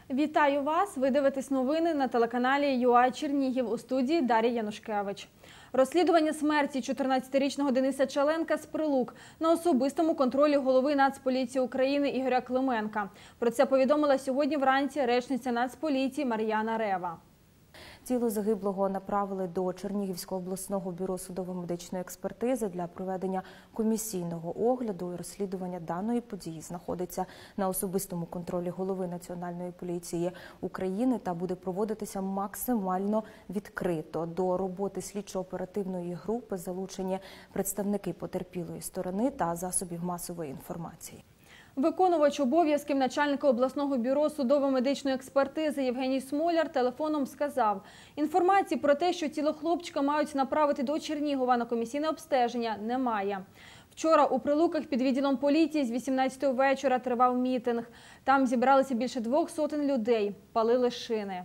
Вітаю вас! Ви дивитесь новини на телеканалі ЮА Чернігів, у студії Дар'я Янушкевич. Розслідування смерті 14-річного Дениса Чаленка з Прилук на особистому контролі голови Нацполіції України Ігоря Клименка. Про це повідомила сьогодні вранці речниця Нацполіції Мар'яна Рева. Тіло загиблого направили до Чернігівського обласного бюро судово-медичної експертизи для проведення комісійного огляду. І розслідування даної події знаходиться на особистому контролі голови Національної поліції України та буде проводитися максимально відкрито. До роботи слідчо-оперативної групи залучені представники потерпілої сторони та засобів масової інформації. Виконувач обов'язків начальника обласного бюро судово-медичної експертизи Євгеній Смоляр телефоном сказав, інформації про те, що тіло хлопчика мають направити до Чернігова на комісійне обстеження, немає. Вчора у Прилуках під відділом поліції з 18-ї вечора тривав мітинг. Там зібралися більше 200 людей, палили шини.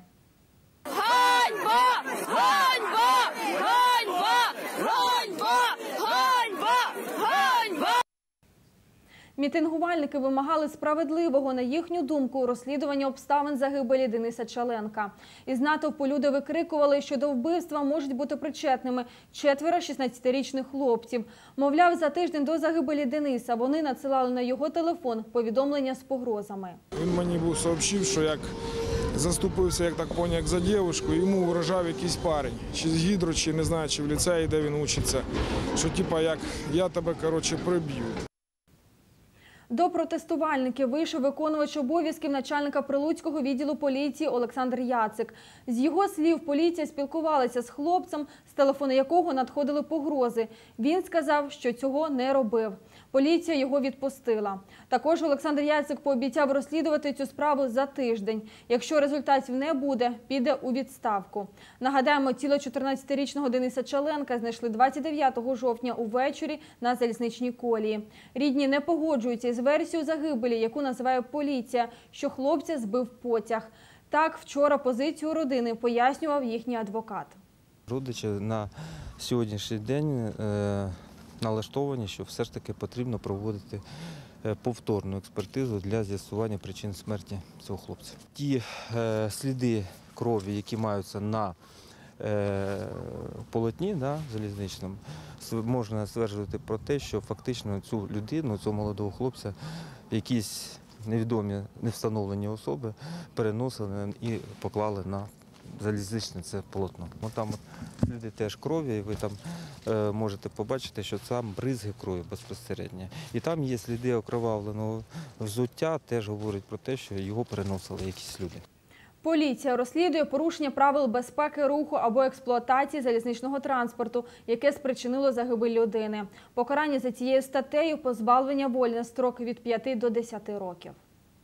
Ганьба! Ганьба! Ганьба! Ганьба! Ганьба! Ганьба! Мітингувальники вимагали справедливого, на їхню думку, розслідування обставин загибелі Дениса Чаленка. Із натовпу люди викрикували, що до вбивства можуть бути причетними 4 16-річних хлопців. Мовляв, за тиждень до загибелі Дениса вони надсилали на його телефон повідомлення з погрозами. Він мені був повідомив, що як заступився, як так поняв, за дівчинку, йому угрожав якийсь парень. Чи з Гідро, чи не знаю, чи в ліцеї, де він учиться. Що типа, як я тебе, коротше, приб'ю. До протестувальників вийшов виконувач обов'язків начальника Прилуцького відділу поліції Олександр Яцик. З його слів, поліція спілкувалася з хлопцем, з телефону якого надходили погрози. Він сказав, що цього не робив. Поліція його відпустила. Також Олександр Яцик пообіцяв розслідувати цю справу за тиждень. Якщо результатів не буде, піде у відставку. Нагадаємо, тіло 14-річного Дениса Чаленка знайшли 29 жовтня увечері на залізничній колії. Рідні не погоджуються із версією загибелі, яку називає поліція, що хлопця збив потяг. Так, вчора позицію родини пояснював їхній адвокат. Родичі на сьогоднішній день налаштовані, що все ж таки потрібно проводити повторну експертизу для з'ясування причин смерті цього хлопця. Ті сліди крові, які маються на полотні залізничному, можна стверджувати про те, що фактично цю людину, цього молодого хлопця, якісь невідомі, невстановлені особи переносили і поклали на залізничне це полотно. Там сліди теж крові, і ви там можете побачити, що там бризги крові безпосередньо. І там є сліди окровавленого взуття, теж говорять про те, що його переносили якісь люди. Поліція розслідує порушення правил безпеки руху або експлуатації залізничного транспорту, яке спричинило загибель людини. Покарання за цією статтею – позбавлення волі на строк від 5 до 10 років.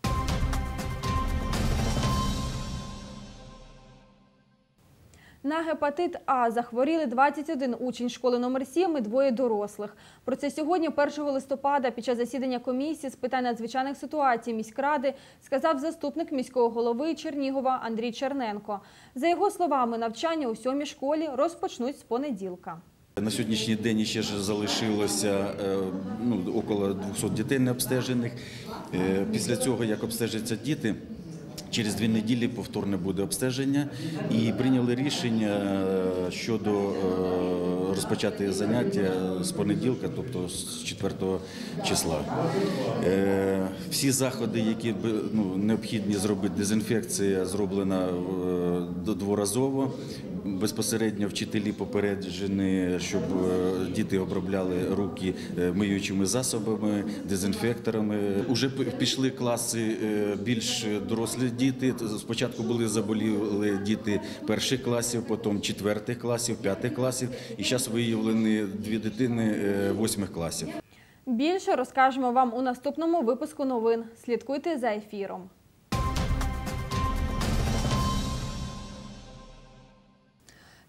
На гепатит А захворіли 21 учень школи номер 7 і 2 дорослих. Про це сьогодні, 1 листопада, під час засідання комісії з питань надзвичайних ситуацій міськради сказав заступник міського голови Чернігова Андрій Черненко. За його словами, навчання у 7-й школі розпочнуть з понеділка. На сьогоднішній день ще ж залишилося около 200 дітей необстежених. Після цього, як обстежаться діти, через 2 неділі повторне буде обстеження і прийняли рішення щодо розпочати заняття з понеділка, тобто з 4 числа. Всі заходи, які необхідні зробити, дезінфекція зроблена дворазово. Безпосередньо вчителі попереджені, щоб діти обробляли руки миючими засобами, дезінфекторами. Уже пішли класи більш дорослі діти. Спочатку заболіли діти 1-х класів, потім 4-х класів, 5-х класів. І зараз виявлені 2 дитини 8-х класів. Більше розкажемо вам у наступному випуску новин. Слідкуйте за ефіром.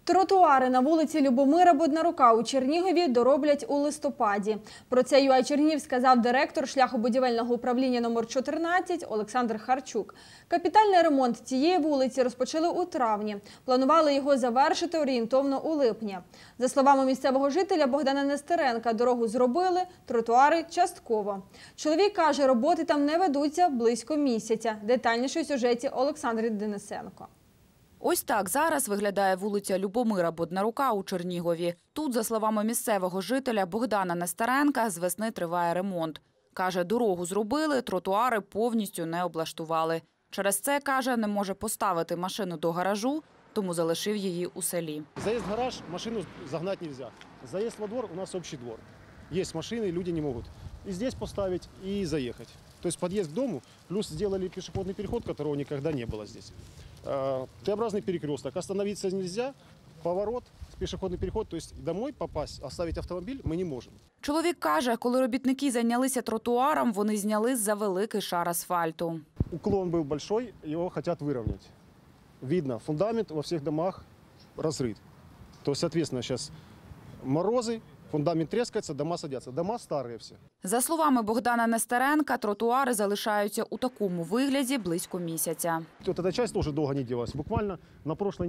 Тротуари на вулиці Любомира Боднарука у Чернігові дороблять у листопаді. Про це ЮА Чернігів сказав директор шляхобудівельного управління номер 14 Олександр Харчук. Капітальний ремонт цієї вулиці розпочали у травні. Планували його завершити орієнтовно у липні. За словами місцевого жителя Богдана Нестеренка, дорогу зробили, тротуари – частково. Чоловік каже, роботи там не ведуться близько місяця. Детальніше у сюжеті Олександри Денисенко. Ось так зараз виглядає вулиця Любомира Боднарука у Чернігові. Тут, за словами місцевого жителя Богдана Нестеренка, з весни триває ремонт. Каже, дорогу зробили, тротуари повністю не облаштували. Через це, каже, не може поставити машину до гаражу, тому залишив її у селі. Заезд в гараж машину загнать нельзя. Заезд во двор у нас общий двор. Есть машины, люди не могут и здесь поставить, и заехать. То есть подъезд к дому, плюс сделали пешеходный переход, которого никогда не было здесь. Т-образный перекресток. Остановиться нельзя, поворот, пешеходный переход. То есть домой попасть, оставить автомобиль мы не можем. Чоловік каже, коли робітники зайнялися тротуаром, вони зняли за великий шар асфальту. Уклон был большой, его хотят выровнять. Видно, фундамент во всех домах разрыт. То есть, соответственно, сейчас морозы, фундамент трескается, дома садятся. Дома старые все. За словами Богдана Нестеренка, тротуари залишаються у такому вигляді близько місяця. Вот эта часть тоже долго не делалась. Буквально на прошлой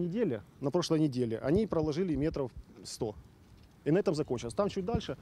неделе они проложили метров 100. И на этом закончилось. Там чуть дальше,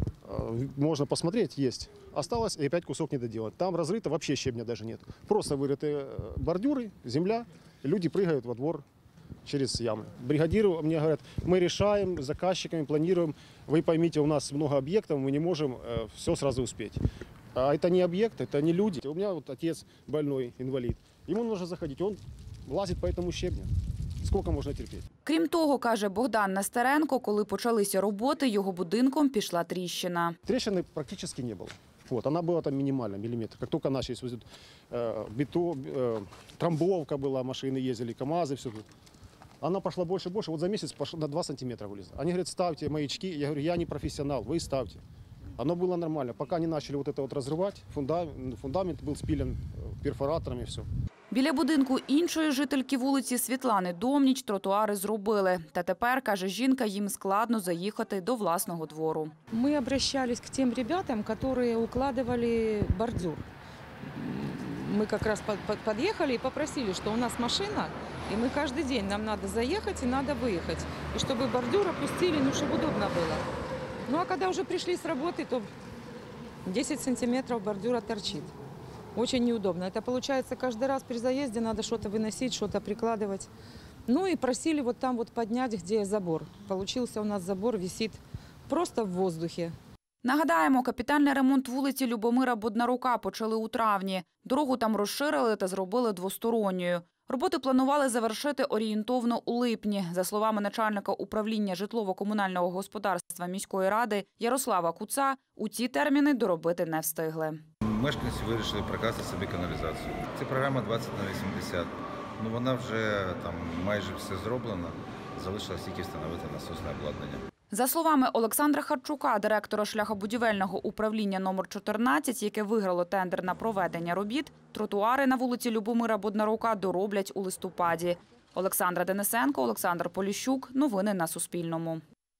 можно посмотреть, есть. Осталось и опять кусок не доделать. Там разрыто, вообще щебня даже нет. Просто вырыты бордюры, земля, и люди прыгают во двор через ямы. Бригадиры мне говорят, мы решаем, с заказчиками планируем. Вы поймите, у нас много объектов, мы не можем все сразу успеть. А это не объект, это не люди. У меня вот отец больной, инвалид. Ему нужно заходить, он лазит по этому щебню. Сколько можна терпіти? Крім того, каже Богдан Нестеренко, коли почалися роботи, його будинком пішла тріщина. Трещины практически не было. Вот, она была там минимально, миллиметр. Как только начали свозить бетон, трамбовка была, машины ездили, КАМАЗы, все тут. Она пошла больше и больше. Вот за месяц пошла на 2 сантиметра вылезла. Они говорят, ставьте маячки. Я говорю, я не профессионал, вы ставьте. Оно было нормально. Пока не начали вот это вот разрывать, фундамент был спилен перфораторами и все. Біля будинку іншої жительки вулиці Світлани Домніч тротуари зробили. Та тепер, каже жінка, їм складно заїхати до власного двору. Мы обращались к тем ребятам, которые укладывали бордюр. Мы как раз подъехали и попросили, что у нас машина, и мы каждый день, нам надо заехать и надо выехать. И чтобы бордюр опустили, ну, чтобы удобно было. Ну, а когда уже пришли с работы, то 10 сантиметров бордюра торчит. Очень неудобно. Это получается каждый раз при заезде надо что-то выносить, что-то прикладывать. Ну и просили вот там вот поднять, где забор. Получился у нас забор, висит просто в воздухе. Нагадаємо, капітальний ремонт вулиці Любомира Боднарука почали у травні. Дорогу там розширили та зробили двосторонньою. Роботи планували завершити орієнтовно у липні. За словами начальника управління житлово-комунального господарства міської ради Ярослава Куца, у ці терміни доробити не встигли. Мешканці вирішили прокласти собі каналізацію. Це програма 20/80. Ну, вона вже там майже все зроблена. Залишилось тільки встановити насосне обладнання. За словами Олександра Харчука, директора шляхобудівельного управління номер 14, яке виграло тендер на проведення робіт, тротуари на вулиці Любомира Боднарука дороблять у листопаді. Олександра Денисенко, Олександр Поліщук. Новини на Суспільному.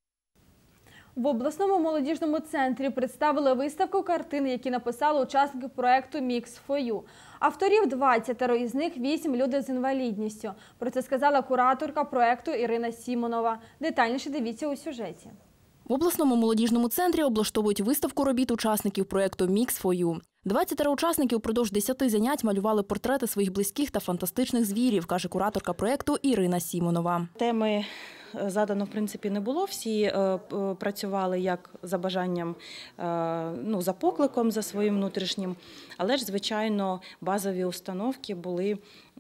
В обласному молодіжному центрі представили виставку картин, які написали учасники проєкту «Mix for You». Авторів 20, із них 8 – люди з інвалідністю. Про це сказала кураторка проєкту Ірина Сімонова. Детальніше дивіться у сюжеті. В обласному молодіжному центрі облаштовують виставку робіт учасників проєкту «Mix for You». 20 учасників впродовж 10 занять малювали портрети своїх близьких та фантастичних звірів, каже кураторка проєкту Ірина Сімонова. Теми задано, в принципі, не було. Всі працювали як за бажанням, за покликом, за своїм внутрішнім. Але ж, звичайно, базові установки були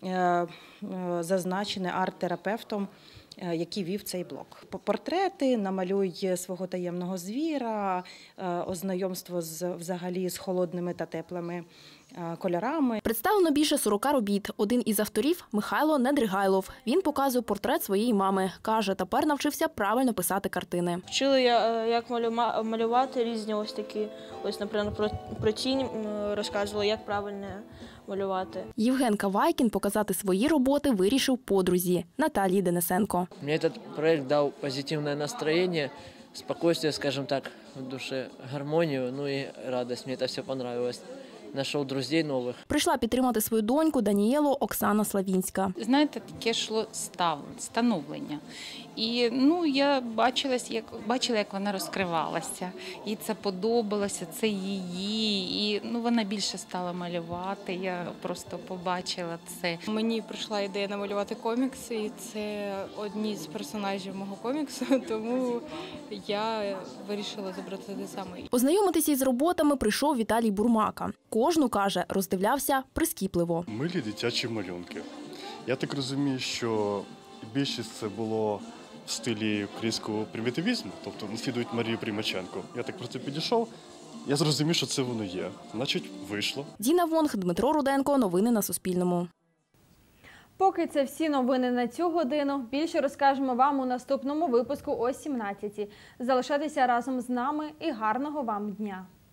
зазначені арт-терапевтом, який вів цей блок. Портрети, намалюй свого таємного звіра, ознайомство взагалі з холодними та теплими кольорами. Представлено більше 40 робіт. Один із авторів – Михайло Недригайлов. Він показує портрет своєї мами. Каже, тепер навчився правильно писати картини. Вчили, як малювати різні ось такі, ось, наприклад, про тінь розказували, як правильно малювати. Євген Кавайкін показати свої роботи вирішив подрузі Наталії Денисенко. Мне этот проект дал позитивное настроение, спокойствие, скажем так, в душе, гармонию, ну и радость. Мне это все понравилось. Нашел друзей новых. Прийшла підтримати свою доньку Даніелу Оксана Славінська. Знаєте, таке йшло становлення. І я бачила, як вона розкривалася. Їй це подобалося, це її. І вона більше стала малювати, я просто побачила це. Мені прийшла ідея намалювати комікси, і це одні з персонажів мого коміксу, тому я вирішила зробити те саме. Познайомитися із роботами прийшов Віталій Бурмака. Кожну, каже, роздивлявся прискіпливо. Милі дитячі малюнки. Я так розумію, що більшість це було в стилі українського примітивізму, тобто наслідують Марію Примаченко. Я так про це підійшов, я зрозумів, що це воно є. Значить, вийшло. Діна Вонг, Дмитро Руденко. Новини на Суспільному. Поки це всі новини на цю годину. Більше розкажемо вам у наступному випуску о 17-й. Залишайтеся разом з нами і гарного вам дня!